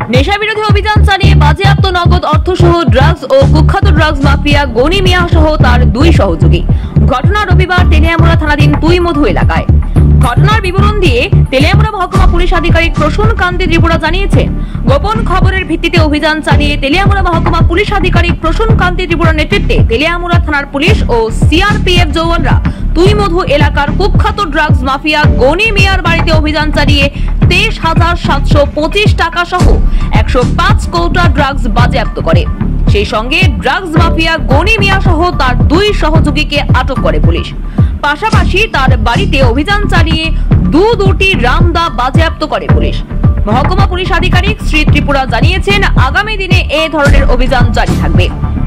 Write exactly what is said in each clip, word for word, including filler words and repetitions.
নেশা বিরোধী অভিযান চালিয়ে বাজেয়াপ্ত নগদ অর্থসহ ড্রাগস ও কুখ্যাত ড্রাগস মাফিয়া গনি মিয়া সহ তার দুই সহযোগী। ঘটনা রবিবার তেলিয়ামুড়া থানাধীন তুইমধু এলাকায়। ঘটনার বিবরণ দিয়ে তেলিয়ামুড়া মহকুমা পুলিশ আধিকারিক প্রসূন কান্তি ত্রিপুরা জানিয়েছেন, গোপন খবরের ভিত্তিতে অভিযান চালিয়ে তেলিয়ামুড়া মহকুমা পুলিশ আধিকারিক প্রসূন কান্তি ত্রিপুরার নেতৃত্বে তেলিয়ামুড়া থানার পুলিশ ও সিআরপিএফ জওয়ানরা তুইমধু এলাকার কুখ্যাত ড্রাগস মাফিয়া গনি মিয়ার বাড়িতে অভিযান চালিয়ে তেইশ হাজার সাতশো পঁচিশ টাকা সহ একশো পাঁচ কৌটা ড্রাগস বাজেয়াপ্ত করে। সেই সঙ্গে ড্রাগস মাফিয়া গনি মিয়া সহ তার দুই সহযোগীকে আটক করে পুলিশ। পাশাপাশি তার বাড়িতে অভিযান চালিয়ে দু দুটি রামদা বাজেয়াপ্ত করে পুলিশ। মহকুমা পুলিশ আধিকারিক শ্রী ত্রিপুরা জানিয়েছেন, আগামী দিনে এ ধরনের অভিযান জারি থাকবে।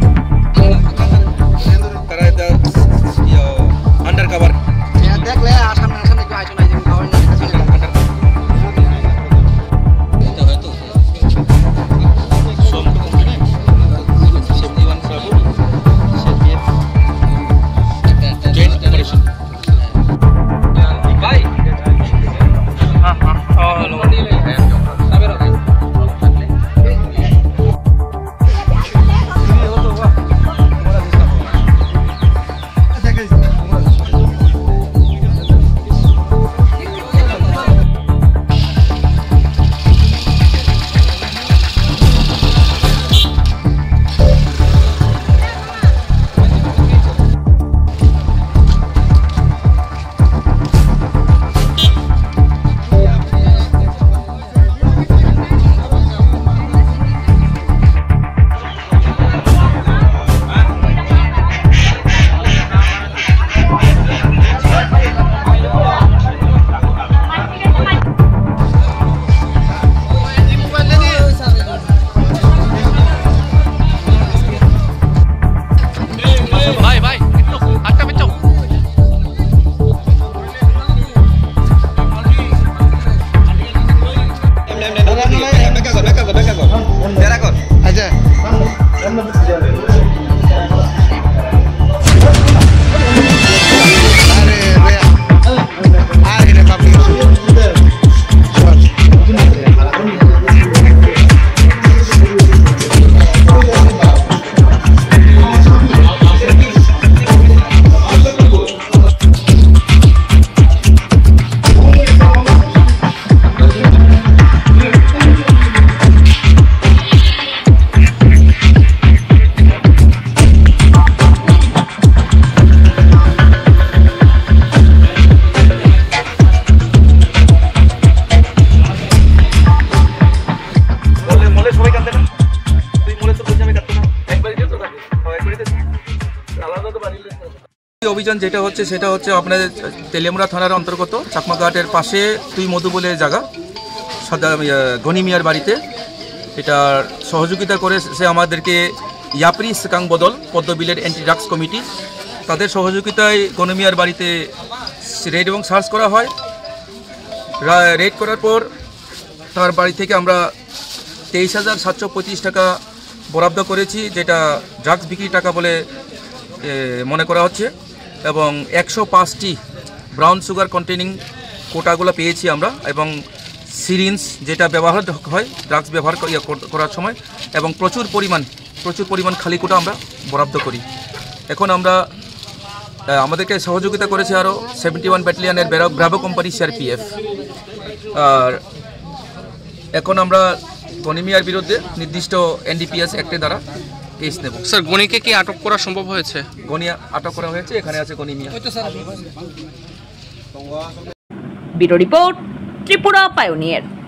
অভিযান যেটা হচ্ছে সেটা হচ্ছে আপনাদের তেলিয়ামুড়া থানার অন্তর্গত চাকমাঘাটের পাশে তুইমধু বলে জায়গা গনি মিয়ার বাড়িতে। এটার সহযোগিতা করে সে আমাদেরকে ইয়াপ্রি সেকাং বদল পদ্মবিলের অ্যান্টি ড্রাগস কমিটি, তাদের সহযোগিতায় গনি মিয়ার বাড়িতে রেড এবং সার্চ করা হয়। রেড করার পর তার বাড়ি থেকে আমরা তেইশ হাজার সাতশো পঁচিশ টাকা বরাদ্দ করেছি, যেটা ড্রাগস বিক্রির টাকা বলে মনে করা হচ্ছে, এবং একশো পাঁচটি ব্রাউন সুগার কন্টেনিং কোটাগুলো পেয়েছি আমরা, এবং সিরিঞ্জ যেটা ব্যবহার হয় ড্রাগস ব্যবহার করার সময়, এবং প্রচুর পরিমাণ প্রচুর পরিমাণ খালি কোটা আমরা বরাদ্দ করি। এখন আমরা আমাদেরকে সহযোগিতা করেছে আরও সেভেন্টি ওয়ান ব্যাটালিয়ানের ব্রাভো কোম্পানি সিআরপিএফ। আর এখন আমরা গনি মিয়ার বিরুদ্ধে নির্দিষ্ট এনডিপিএস অ্যাক্টের দ্বারা কেস নেব। স্যার, গনিকে কি আটক করা সম্ভব হয়েছে? গনি আটক করা হয়েছে, এখানে আছে Goni Mia. Bureau report, Tripura pioneer.